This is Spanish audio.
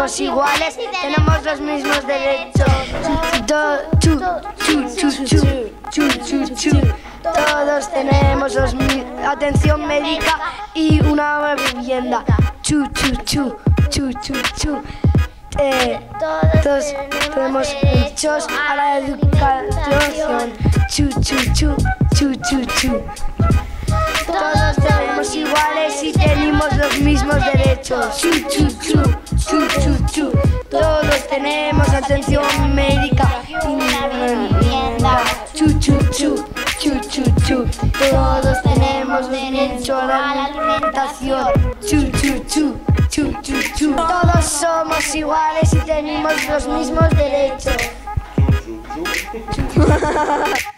somos iguales, tenemos los mismos derechos. Todos tenemos atención médica y una vivienda. Todos tenemos derechos a la educación. Todos somos iguales y tenemos los mismos derechos. Todos tenemos atención médica y una vivienda. Todos tenemos derecho a la alimentación. Todos somos iguales y tenemos los mismos derechos.